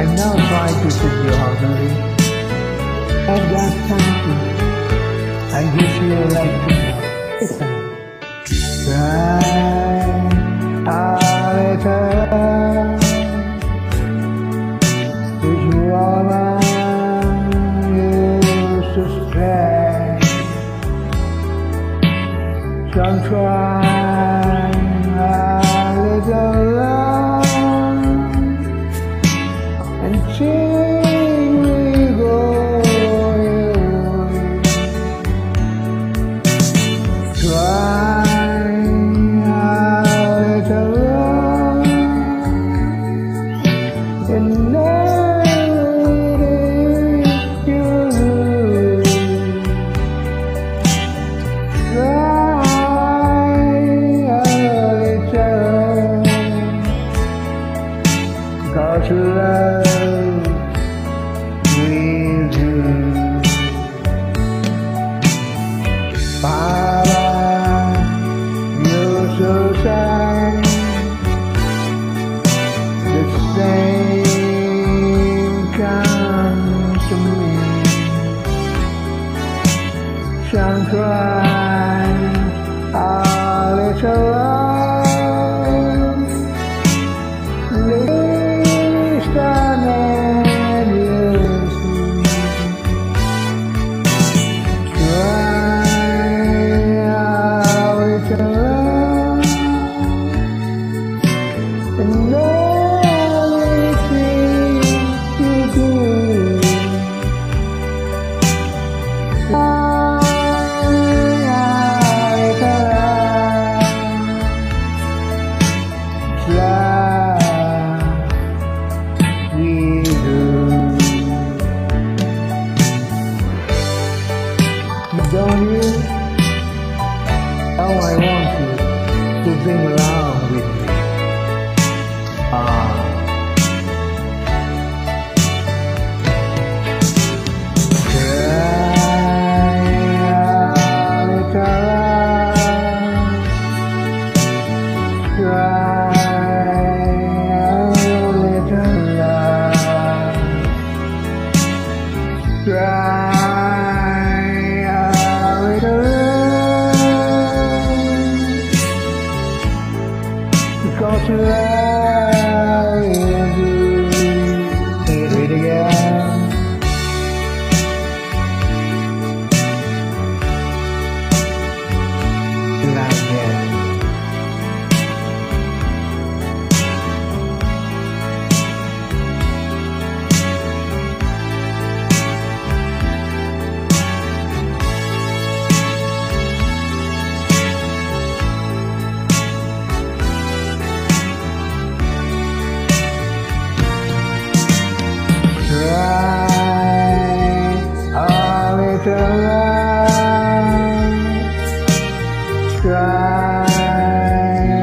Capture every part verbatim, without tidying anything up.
And now try to sit your harmony. At that time, I guess you like to listen. Try a little, which woman used to stray. Some try a little love, and till we go away. Try a little love, and never did you lose. Try a little, 'cause love will do. Baba, you're so sad. The same comes to me. Some cry a little love, least I never see. Try a little love, and everything you do. Don't you? Now I want you to sing along with me. Ah. Try a little love. Try a little love. Try. Because you love you, say it again. Like that. Try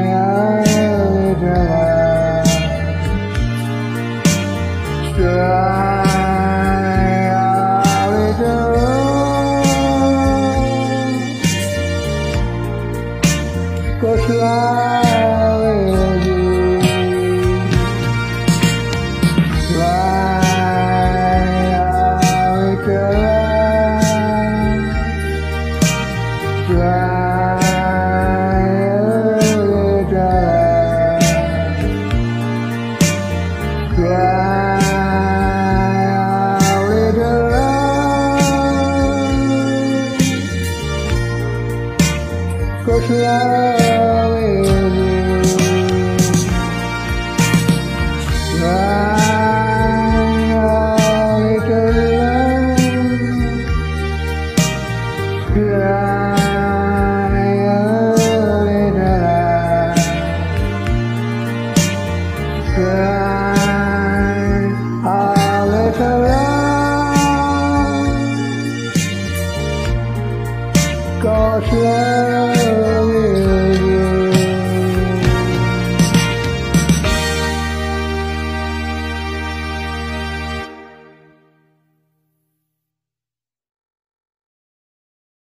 a little love. Try